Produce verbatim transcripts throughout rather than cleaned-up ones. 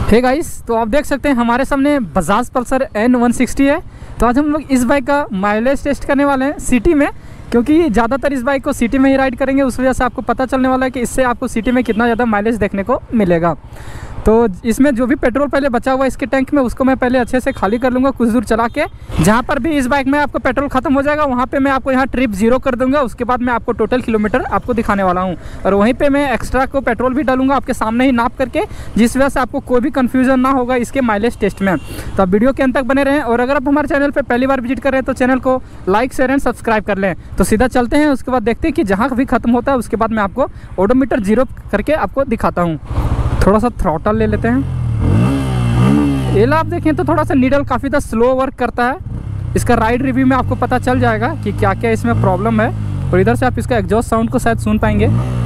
Hey guys, तो आप देख सकते हैं हमारे सामने Bajaj Pulsar N one sixty है। तो आज हम लोग इस बाइक का माइलेज टेस्ट करने वाले हैं सिटी में, क्योंकि ज़्यादातर इस बाइक को सिटी में ही राइड करेंगे। उस वजह से आपको पता चलने वाला है कि इससे आपको सिटी में कितना ज़्यादा माइलेज देखने को मिलेगा। तो इसमें जो भी पेट्रोल पहले बचा हुआ है इसके टैंक में, उसको मैं पहले अच्छे से खाली कर लूँगा कुछ दूर चला के। जहाँ पर भी इस बाइक में आपको पेट्रोल खत्म हो जाएगा वहाँ पे मैं आपको यहाँ ट्रिप जीरो कर दूँगा। उसके बाद मैं आपको टोटल किलोमीटर आपको दिखाने वाला हूँ, और वहीं पे मैं एक्स्ट्रा को पेट्रोल भी डालूंगा आपके सामने ही नाप करके, जिस वजह से आपको कोई भी कन्फ्यूजन ना होगा इसके माइलेज टेस्ट में। तो आप वीडियो के अंत तक बने रहें, और अगर आप हमारे चैनल पर पहली बार विजिट कर रहे हैं तो चैनल को लाइक शेयर एंड सब्सक्राइब कर लें। तो सीधा चलते हैं, उसके बाद देखते हैं कि जहाँ भी खत्म होता है उसके बाद मैं आपको ओडोमीटर जीरो करके आपको दिखाता हूँ। थोड़ा सा थ्रॉटल ले लेते हैं। ये आप देखें तो थोड़ा सा नीडल काफ़ी ज़्यादा स्लो वर्क करता है। इसका राइड रिव्यू में आपको पता चल जाएगा कि क्या क्या इसमें प्रॉब्लम है, और इधर से आप इसका एग्जॉस्ट साउंड को शायद सुन पाएंगे।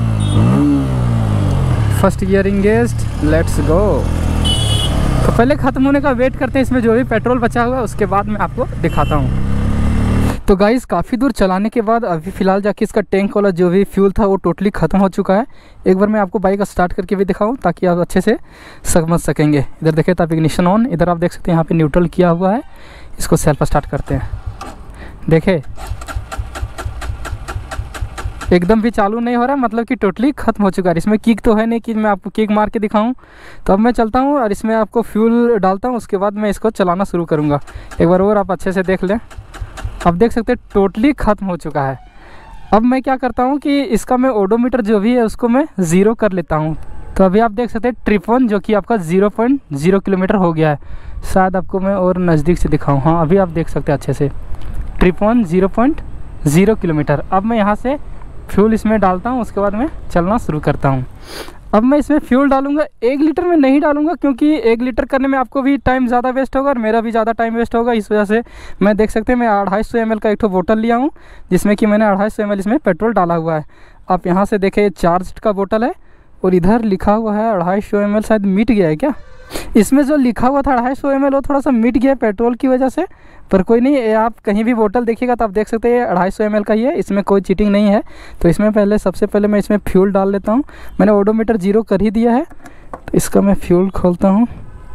First gear engaged, let's go. तो पहले ख़त्म होने का वेट करते हैं, इसमें जो भी पेट्रोल बचा हुआ है उसके बाद मैं आपको दिखाता हूँ। तो गाइस, काफ़ी दूर चलाने के बाद अभी फ़िलहाल जाके इसका टैंक वाला जो भी फ्यूल था वो टोटली ख़त्म हो चुका है। एक बार मैं आपको बाइक स्टार्ट करके भी दिखाऊं ताकि आप अच्छे से समझ सकेंगे। इधर देखें तो आप इग्निशन ऑन, इधर आप देख सकते हैं यहाँ पे न्यूट्रल किया हुआ है। इसको सेल्फ स्टार्ट करते हैं, देखें एकदम भी चालू नहीं हो रहा, मतलब कि टोटली ख़त्म हो चुका है। इसमें किक तो है नहीं कि मैं आपको किक मार के दिखाऊँ। तो अब मैं चलता हूँ और इसमें आपको फ्यूल डालता हूँ, उसके बाद मैं इसको चलाना शुरू करूँगा। एक बार और आप अच्छे से देख लें। अब देख सकते हैं टोटली ख़त्म हो चुका है। अब मैं क्या करता हूँ कि इसका मैं ओडोमीटर जो भी है उसको मैं ज़ीरो कर लेता हूँ। तो अभी आप देख सकते हैं ट्रिप वन जो कि आपका ज़ीरो पॉइंट ज़ीरो किलोमीटर हो गया है। शायद आपको मैं और नज़दीक से दिखाऊँ। हाँ, अभी आप देख सकते हैं अच्छे से trip one zero point zero kilometre. अब मैं यहाँ से फ्यूल इसमें डालता हूँ, उसके बाद मैं चलना शुरू करता हूँ। अब मैं इसमें फ्यूल डालूंगा, एक लीटर में नहीं डालूंगा क्योंकि एक लीटर करने में आपको भी टाइम ज़्यादा वेस्ट होगा और मेरा भी ज़्यादा टाइम वेस्ट होगा। इस वजह से मैं देख सकते हैं मैं अढ़ाई सौ एम एल का एक ठो बोतल लिया हूँ, जिसमें कि मैंने अढ़ाई सौ एम एल इसमें पेट्रोल डाला हुआ है। आप यहाँ से देखें, चार्ज का बोतल है और इधर लिखा हुआ है अढ़ाई सौ एम एल। शायद मिट गया है क्या? इसमें जो लिखा हुआ था अढ़ाई सौ एम एल वो थोड़ा सा मिट गया पेट्रोल की वजह से, पर कोई नहीं। आप कहीं भी बोतल देखिएगा तो आप देख सकते हैं अढ़ाई सौ एम एल का ही है, इसमें कोई चीटिंग नहीं है। तो इसमें पहले सबसे पहले मैं इसमें फ्यूल डाल लेता हूँ। मैंने ओडोमीटर जीरो कर ही दिया है, तो इसका मैं फ्यूल खोलता हूँ।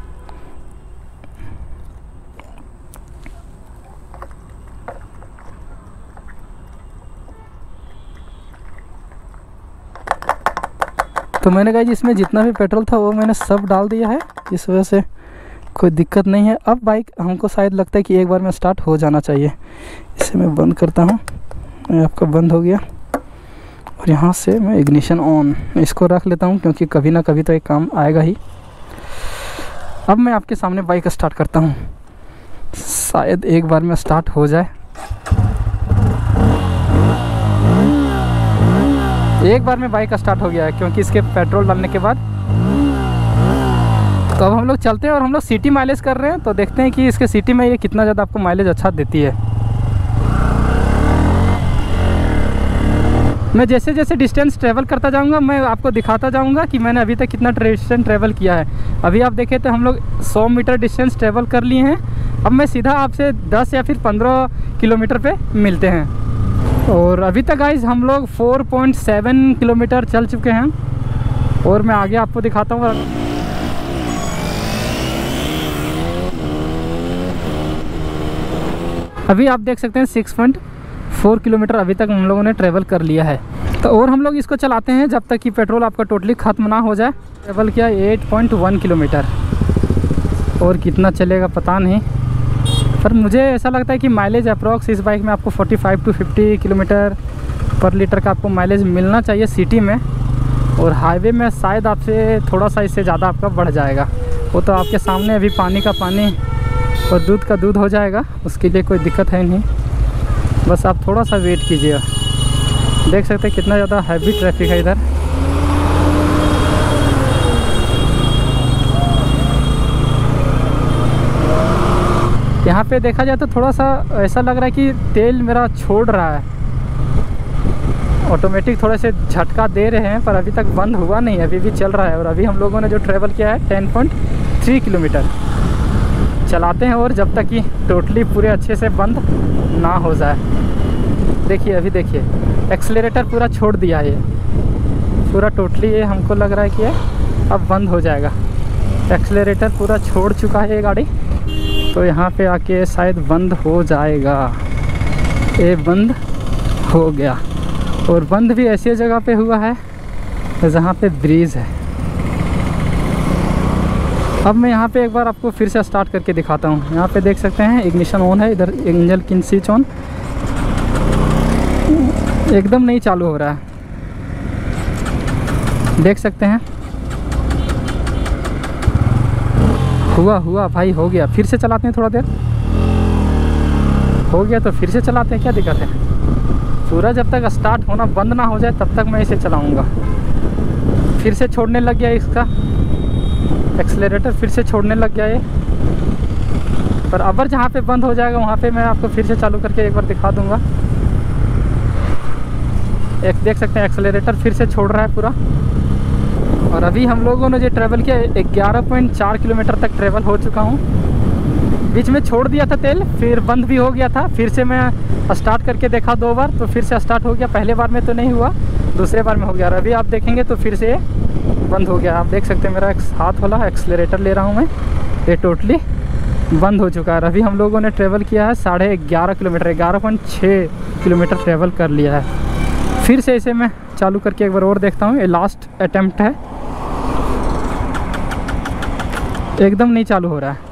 तो मैंने कहा जी इसमें जितना भी पेट्रोल था वो मैंने सब डाल दिया है, इस वजह से कोई दिक्कत नहीं है। अब बाइक हमको शायद लगता है कि एक बार में स्टार्ट हो जाना चाहिए। इसे मैं बंद करता हूँ, मैं आपका बंद हो गया। और यहाँ से मैं इग्निशन ऑन इसको रख लेता हूँ, क्योंकि कभी ना कभी तो एक काम आएगा ही। अब मैं आपके सामने बाइक स्टार्ट करता हूँ, शायद एक बार में स्टार्ट हो जाए। एक बार में बाइक स्टार्ट हो गया है क्योंकि इसके पेट्रोल डालने के बाद। तो अब हम लोग चलते हैं और हम लोग सिटी माइलेज कर रहे हैं, तो देखते हैं कि इसके सिटी में ये कितना ज़्यादा आपको माइलेज अच्छा देती है। मैं जैसे जैसे डिस्टेंस ट्रैवल करता जाऊंगा मैं आपको दिखाता जाऊंगा कि मैंने अभी तक कितना डिस्टेंस ट्रैवल किया है। अभी आप देखें तो हम लोग सौ मीटर डिस्टेंस ट्रैवल कर लिए हैं। अब मैं सीधा आपसे दस या फिर पंद्रह किलोमीटर पे मिलते हैं। और अभी तक गाइज हम लोग चार पॉइंट सात किलोमीटर चल चुके हैं, और मैं आगे आपको दिखाता हूँ। अभी आप देख सकते हैं छह पॉइंट चार किलोमीटर अभी तक हम लोगों ने ट्रैवल कर लिया है। तो और हम लोग इसको चलाते हैं जब तक कि पेट्रोल आपका टोटली ख़त्म ना हो जाए। ट्रैवल किया आठ पॉइंट एक किलोमीटर, और कितना चलेगा पता नहीं, पर मुझे ऐसा लगता है कि माइलेज अप्रॉक्स इस बाइक में आपको पैंतालीस टू पचास किलोमीटर पर लीटर का आपको माइलेज मिलना चाहिए सिटी में। और हाईवे में शायद आपसे थोड़ा सा इससे ज़्यादा आपका बढ़ जाएगा। वो तो आपके सामने अभी पानी का पानी और दूध का दूध हो जाएगा, उसके लिए कोई दिक्कत है नहीं। बस आप थोड़ा सा वेट कीजिएगा। देख सकते हैं कितना ज़्यादा हैवी ट्रैफिक है इधर। यहाँ पे देखा जाए तो थोड़ा सा ऐसा लग रहा है कि तेल मेरा छोड़ रहा है, ऑटोमेटिक थोड़े से झटका दे रहे हैं, पर अभी तक बंद हुआ नहीं है, अभी भी चल रहा है। और अभी हम लोगों ने जो ट्रैवल किया है दस पॉइंट तीन किलोमीटर चलाते हैं, और जब तक कि टोटली पूरे अच्छे से बंद ना हो जाए। देखिए अभी देखिए एक्सेलरेटर पूरा छोड़ दिया है, पूरा टोटली ये हमको लग रहा है कि ये अब बंद हो जाएगा। एक्सेलरेटर पूरा छोड़ चुका है ये गाड़ी, तो यहाँ पे आके शायद बंद हो जाएगा। ये बंद हो गया, और बंद भी ऐसी जगह पे हुआ है जहाँ पे ब्रिज है। अब मैं यहाँ पे एक बार आपको फिर से स्टार्ट करके दिखाता हूँ। यहाँ पे देख सकते हैं इग्निशन ऑन है, इधर इंजन किन स्विच ऑन, एकदम नहीं चालू हो रहा है, देख सकते हैं। हुआ हुआ भाई, हो गया। फिर से चलाते हैं, थोड़ा देर हो गया तो फिर से चलाते हैं, क्या दिक्कत है। पूरा जब तक स्टार्ट होना बंद ना हो जाए तब तक मैं इसे चलाऊंगा। फिर से छोड़ने लग गया इसका एक्सेलरेटर, फिर से छोड़ने लग गया ये। पर अबर जहाँ पे बंद हो जाएगा वहाँ पे मैं आपको फिर से चालू करके एक बार दिखा दूंगा। एक देख सकते हैं एक्सेलरेटर फिर से छोड़ रहा है पूरा। और अभी हम लोगों ने जो ट्रैवल किया ग्यारह पॉइंट चार किलोमीटर तक ट्रैवल हो चुका हूँ। बीच में छोड़ दिया था तेल, फिर बंद भी हो गया था, फिर से मैं स्टार्ट करके देखा दो बार तो फिर से स्टार्ट हो गया। पहले बार में तो नहीं हुआ, दूसरे बार में हो गया। और अभी आप देखेंगे तो फिर से बंद हो गया। आप देख सकते हैं मेरा एक हाथ वाला एक्सेलरेटर ले रहा हूँ मैं, ये टोटली बंद हो चुका है। अभी हम लोगों ने ट्रैवल किया है साढ़े ग्यारह किलोमीटर, ग्यारह पॉइंट छः किलोमीटर ट्रैवल कर लिया है। फिर से इसे मैं चालू करके एक बार और देखता हूँ। ये लास्ट अटेम्प्ट है, एकदम नहीं चालू हो रहा है,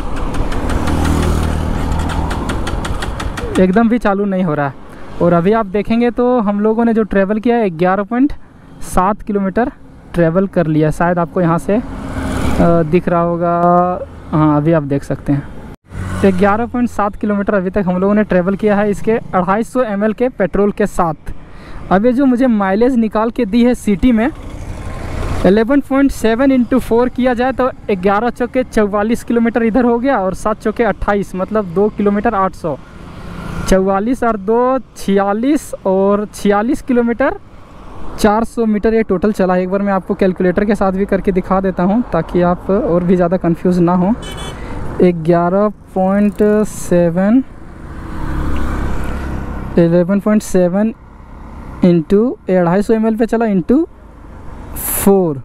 एकदम भी चालू नहीं हो रहा है। और अभी आप देखेंगे तो हम लोगों ने जो ट्रैवल किया है ग्यारह पॉइंट सात किलोमीटर ट्रैवल कर लिया। शायद आपको यहाँ से दिख रहा होगा, हाँ अभी आप देख सकते हैं ग्यारह पॉइंट सात किलोमीटर अभी तक हम लोगों ने ट्रैवल किया है इसके अढ़ाई सौ एम एल के पेट्रोल के साथ। अब ये जो मुझे माइलेज निकाल के दी है सिटी में ग्यारह पॉइंट सात इंटू फोर किया जाए तो ग्यारह चौके चौवालीस किलोमीटर इधर हो गया, और सात चौके अट्ठाईस, मतलब दो किलोमीटर आठ सौ, चौवालीस और दो छियालीस, और छियालीस किलोमीटर चार सौ मीटर ये टोटल चला है। एक बार मैं आपको कैलकुलेटर के साथ भी करके दिखा देता हूँ ताकि आप और भी ज़्यादा कंफ्यूज ना हो। ग्यारह point seven eleven point seven into अढ़ाई सौ एम एल पे चला इंटू फोर,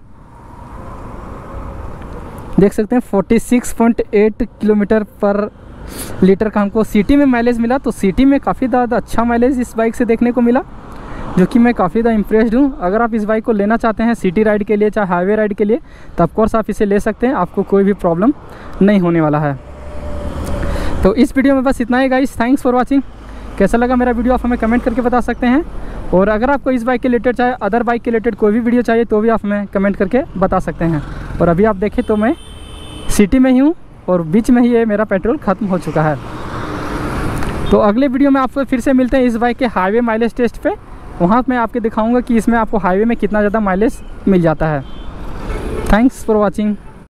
देख सकते हैं forty six point eight kilometre per litre का हमको सिटी में माइलेज मिला। तो सिटी में काफ़ी ज़्यादा अच्छा माइलेज इस बाइक से देखने को मिला, जो कि मैं काफ़ी ज़्यादा इम्प्रेस्ड हूँ। अगर आप इस बाइक को लेना चाहते हैं सिटी राइड के लिए चाहे हाईवे राइड के लिए तो ऑफकोर्स आप इसे ले सकते हैं, आपको कोई भी प्रॉब्लम नहीं होने वाला है। तो इस वीडियो में बस इतना ही गाइस, थैंक्स फॉर वाचिंग। कैसा लगा मेरा वीडियो आप हमें कमेंट करके बता सकते हैं। और अगर आपको इस बाइक के रिलेटेड चाहे अदर बाइक के रिलेटेड कोई भी वीडियो चाहिए तो भी आप हमें कमेंट करके बता सकते हैं। और अभी आप देखें तो मैं सिटी में ही हूँ और बीच में ही ये मेरा पेट्रोल ख़त्म हो चुका है। तो अगले वीडियो में आपको फिर से मिलते हैं इस बाइक के हाईवे माइलेज टेस्ट पे। वहाँ मैं आपको दिखाऊंगा कि इसमें आपको हाईवे में कितना ज़्यादा माइलेज मिल जाता है। Thanks for watching.